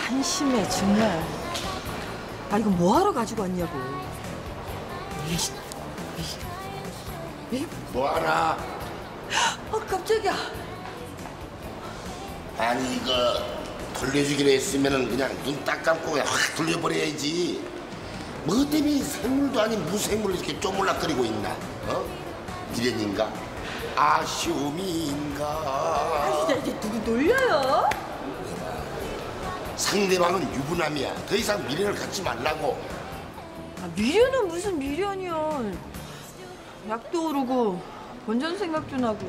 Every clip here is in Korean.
한심해 정말. 아 이거 뭐하러 가지고 왔냐고. 뭐하나? 깜짝이야. 아니 이거 돌려주기로 했으면은 그냥 눈 딱 감고 그냥 확 돌려버려야지. 뭐 때문에 생물도 아닌 무생물을 이렇게 쪼물락거리고 있나? 어? 미련인가? 아쉬움인가? 아 진짜 이제 누구 놀려요? 상대방은 유부남이야. 더 이상 미련을 갖지 말라고. 아, 미련은 무슨 미련이야. 약도 오르고 원전 생각도 나고.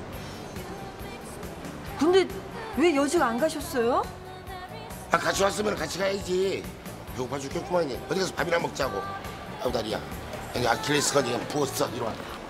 근데 왜 여직 안 가셨어요? 아, 같이 왔으면 같이 가야지. 배고파 죽겠구만. 이제. 어디 가서 밥이나 먹자고. 아우 다리야. 여기 아킬레스건 그냥 부었어. 이리 와.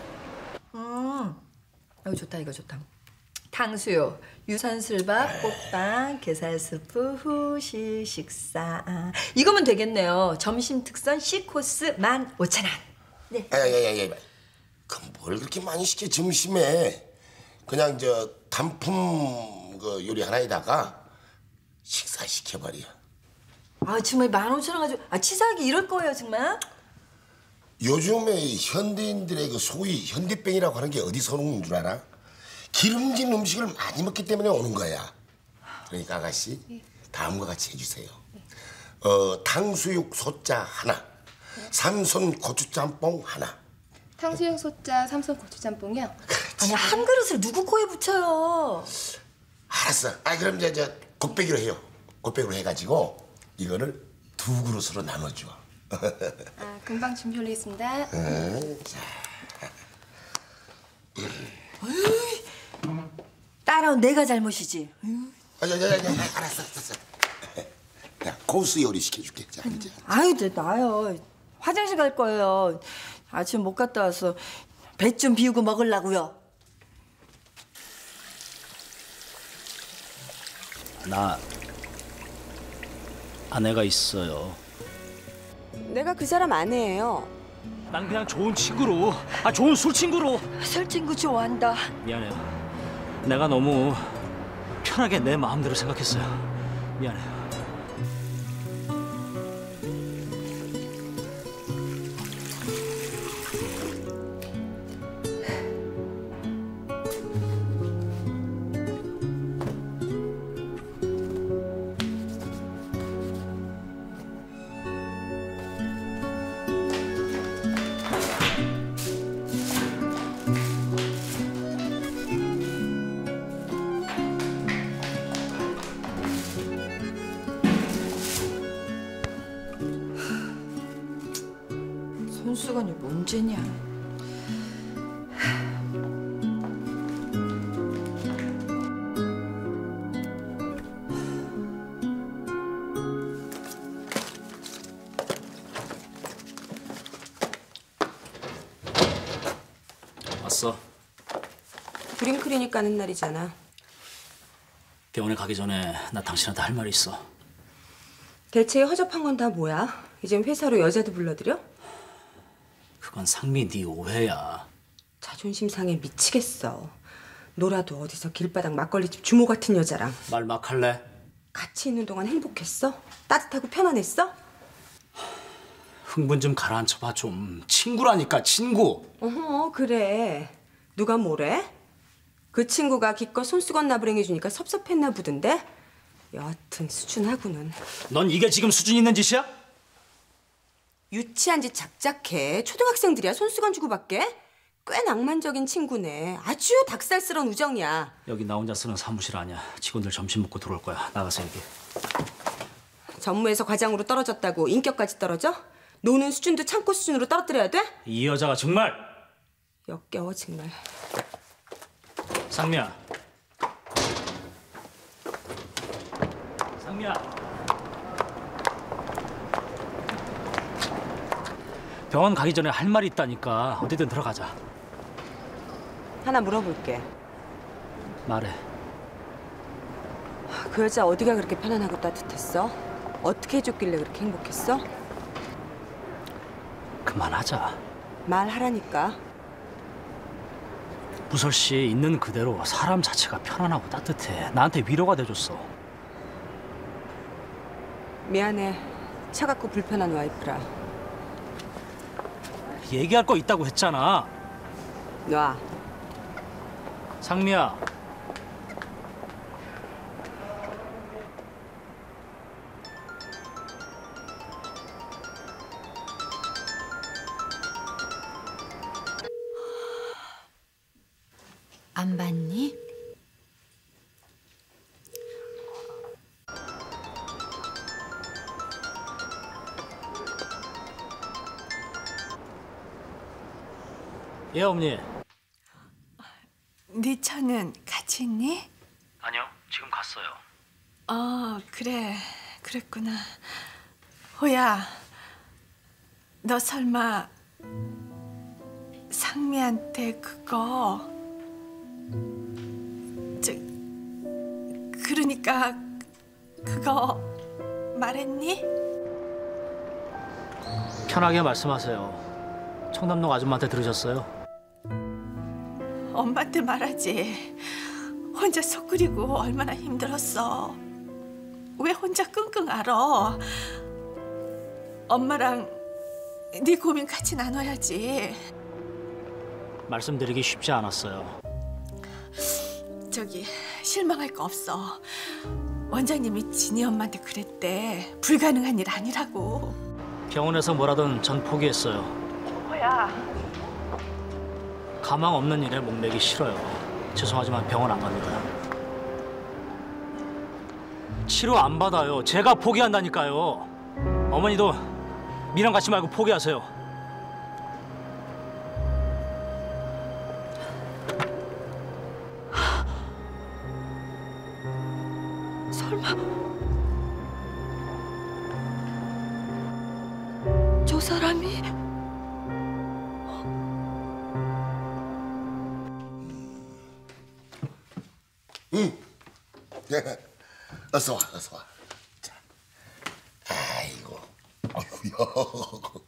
이거 좋다 이거 좋다. 탕수육, 유산슬밥, 꽃빵, 게살스프, 후식, 식사. 이거면 되겠네요. 점심 특선 C코스 15,000원. 네. 야야야야. 그럼 뭘 그렇게 많이 시켜 점심에. 그냥 저 단품 그 요리 하나에다가 식사 시켜버려. 아 정말 15,000원 가지고 치사하게 이럴 거예요 정말? 요즘에 현대인들의 그 소위 현대병이라고 하는 게 어디서 오는 줄 알아? 기름진 음식을 많이 먹기 때문에 오는 거야. 그러니까 아가씨 다음과 같이 해주세요. 탕수육 소자 하나, 삼선 고추짬뽕 하나. 탕수육 소자, 삼선 고추짬뽕이요? 아니 한 그릇을 누구 코에 붙여요? 알았어. 그럼 저 곱빼기로 해요. 곱빼기로 해가지고 이거를 2그릇으로 나눠줘. 금방 준비 올리겠습니다. 자. 따라온 내가 잘못이지. 알았어. 야, 코스 요리 시켜줄게. 자, 이제. 아유, 나요. 화장실 갈 거예요. 아침 못 갔다 와서 배 좀 비우고 먹으려고요. 나 아내가 있어요. 내가 그 사람 아내예요. 난 그냥 좋은 친구로, 좋은 술 친구로. 술 친구 좋아한다. 미안해요. 내가 너무 편하게 내 마음대로 생각했어요. 미안해요. 손수건이 뭔 죄냐. 왔어. 브링 클리닉 가는 날이잖아. 병원에 가기 전에 나 당신한테 할 말이 있어. 대체 허접한 건 다 뭐야? 이젠 회사로 여자도 불러들여? 그건 상미 네 오해야. 자존심 상해 미치겠어. 너라도 어디서 길바닥 막걸리집 주모 같은 여자랑 말 막 할래? 같이 있는 동안 행복했어? 따뜻하고 편안했어? 흥분 좀 가라앉혀봐 좀. 친구라니까 친구. 어허 그래. 누가 뭐래? 그 친구가 기껏 손수건 나부랭해주니까 섭섭했나 보던데? 여하튼 수준하고는. 넌 이게 지금 수준 있는 짓이야? 유치한 짓 작작해. 초등학생들이야 손수건 주고받게? 꽤 낭만적인 친구네. 아주 닭살스러운 우정이야. 여기 나 혼자 쓰는 사무실 아니야. 직원들 점심 먹고 들어올 거야. 나가서 얘기해. 전무에서 과장으로 떨어졌다고 인격까지 떨어져? 노는 수준도 창고 수준으로 떨어뜨려야 돼? 이 여자가 정말. 역겨워 정말. 상미야. 상미야. 병원 가기 전에 할 말이 있다니까. 어디든 들어가자. 하나 물어볼게. 말해. 그 여자 어디가 그렇게 편안하고 따뜻했어? 어떻게 해줬길래 그렇게 행복했어? 그만하자. 말하라니까. 부설 씨 있는 그대로 사람 자체가 편안하고 따뜻해. 나한테 위로가 돼줬어. 미안해. 차갑고 불편한 와이프라. 얘기할 거 있다고 했잖아. 놔. 상미야. 안 봤니? 예, 어머니. 네 차는 같이 있니? 아니요, 지금 갔어요. 그래. 그랬구나. 호야, 너 설마 상미한테 그거 그러니까 그거 말했니? 편하게 말씀하세요. 청담동 아줌마한테 들으셨어요? 엄마한테 말하지. 혼자 속 끓이고 얼마나 힘들었어. 왜 혼자 끙끙 앓어? 엄마랑 네 고민 같이 나눠야지. 말씀드리기 쉽지 않았어요. 실망할 거 없어. 원장님이 진희 엄마한테 그랬대. 불가능한 일 아니라고. 병원에서 뭐라든 전 포기했어요. 뭐야? 가망 없는 일에 목매기 싫어요. 죄송하지만 병원 안 갑니다. 치료 안 받아요. 제가 포기한다니까요. 어머니도 미랑 같이 말고 포기하세요. 설마 저 사람이? 응. 어서 와, 어서 와. 자, 아이고, 아이고야.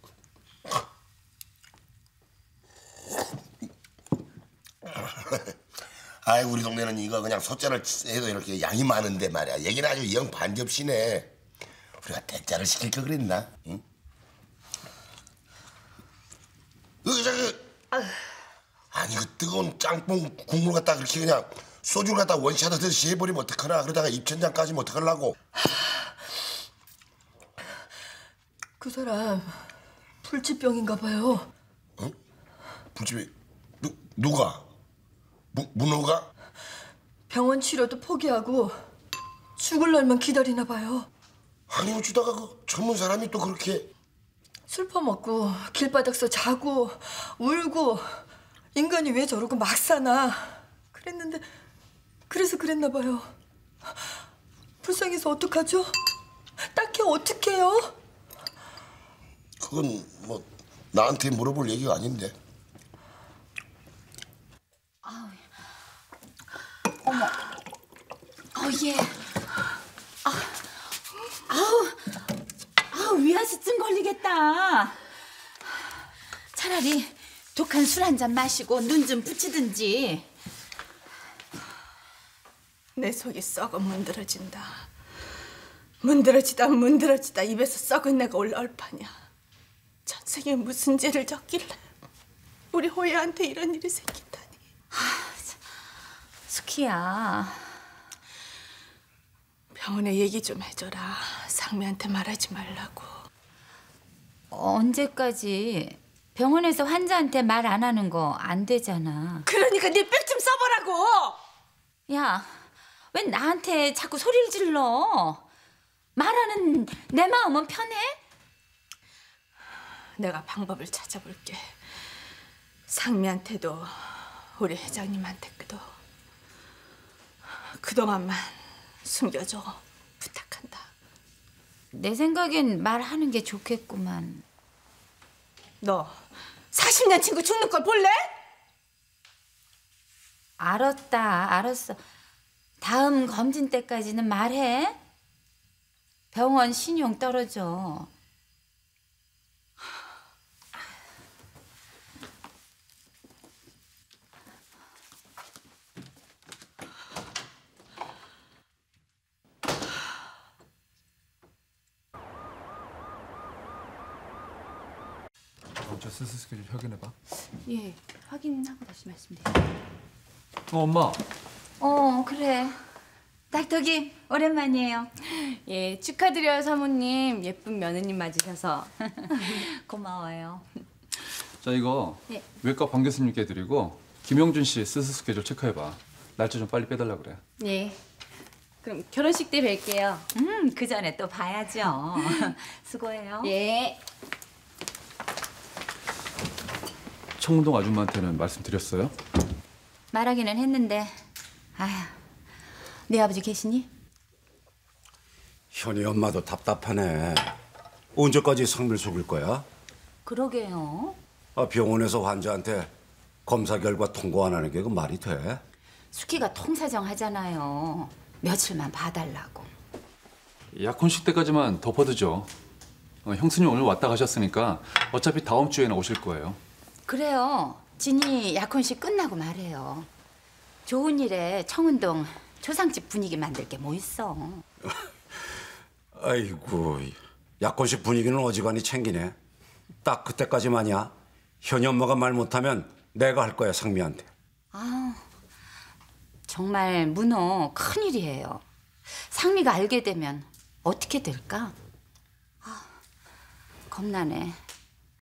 아이, 우리 동네는 이거 그냥 소자를 해도 이렇게 양이 많은데 말이야. 얘기는 아주 영 반접시네. 우리가 대짜를 시킬 걸 그랬나? 응? 아니, 그 뜨거운 짬뽕 국물 갖다 그렇게 그냥 소주를 갖다 원샷 하듯이 해버리면 어떡하나. 그러다가 입천장까지면 어떡하려고. 그 사람 불치병인가 봐요. 응? 불집이 누가? 문호가? 병원 치료도 포기하고 죽을 날만 기다리나 봐요. 아니 어쩌다가 그 젊은 사람이 또 그렇게. 술 퍼먹고 길바닥서 자고 울고 인간이 왜 저러고 막 사나 그랬는데 그래서 그랬나 봐요. 불쌍해서 어떡하죠? 딱히 어떡해요? 그건 뭐 나한테 물어볼 얘기가 아닌데. 예. 위아스증 걸리겠다. 차라리 독한 술 한 잔 마시고 눈 좀 붙이든지. 내 속이 썩어 문드러진다. 문드러지다 입에서 썩은 내가 올라올 판이야. 전생에 무슨 죄를 졌길래 우리 호야한테 이런 일이 생긴다니. 수키야. 병원에 얘기 좀 해줘라. 상미한테 말하지 말라고. 언제까지 병원에서 환자한테 말 안 하는 거 안 되잖아. 그러니까 네 백 좀 써보라고. 야, 왜 나한테 자꾸 소리를 질러? 말하는 내 마음은 편해? 내가 방법을 찾아볼게. 상미한테도 우리 회장님한테도 그동안만 숨겨줘. 부탁한다. 내 생각엔 말하는 게 좋겠구만. 너 40년 친구 죽는 걸 볼래? 알았어. 다음 검진 때까지는 말해. 병원 신용 떨어져. 저 스스 스케줄 확인해봐. 예, 확인하고 다시 말씀드릴게요. 엄마. 그래. 딸떡이 오랜만이에요. 예, 축하드려요 사모님. 예쁜 며느님 맞으셔서. 고마워요. 자 이거 네. 외과 방 교수님께 드리고 김영준 씨 스스 스케줄 체크해봐. 날짜 좀 빨리 빼달라 그래. 예. 그럼 결혼식 때 뵐게요. 그 전에 또 봐야죠. 수고해요. 예. 청운동 아줌마한테는 말씀드렸어요? 말하기는 했는데, 아휴, 네 아버지 계시니? 현이 엄마도 답답하네. 언제까지 상밀 속일 거야? 그러게요. 병원에서 환자한테 검사 결과 통보 안 하는 게 그 말이 돼? 수키가 통사정 하잖아요. 며칠만 봐달라고. 약혼식 때까지만 덮어두죠. 형수님 오늘 왔다 가셨으니까 어차피 다음 주에는 오실 거예요. 그래요. 진이 약혼식 끝나고 말해요. 좋은 일에 청운동 초상집 분위기 만들 게 뭐 있어. 아이고, 약혼식 분위기는 어지간히 챙기네. 딱 그때까지만이야. 현이 엄마가 말 못하면 내가 할 거야, 상미한테. 정말 문호 큰일이에요. 상미가 알게 되면 어떻게 될까? 겁나네.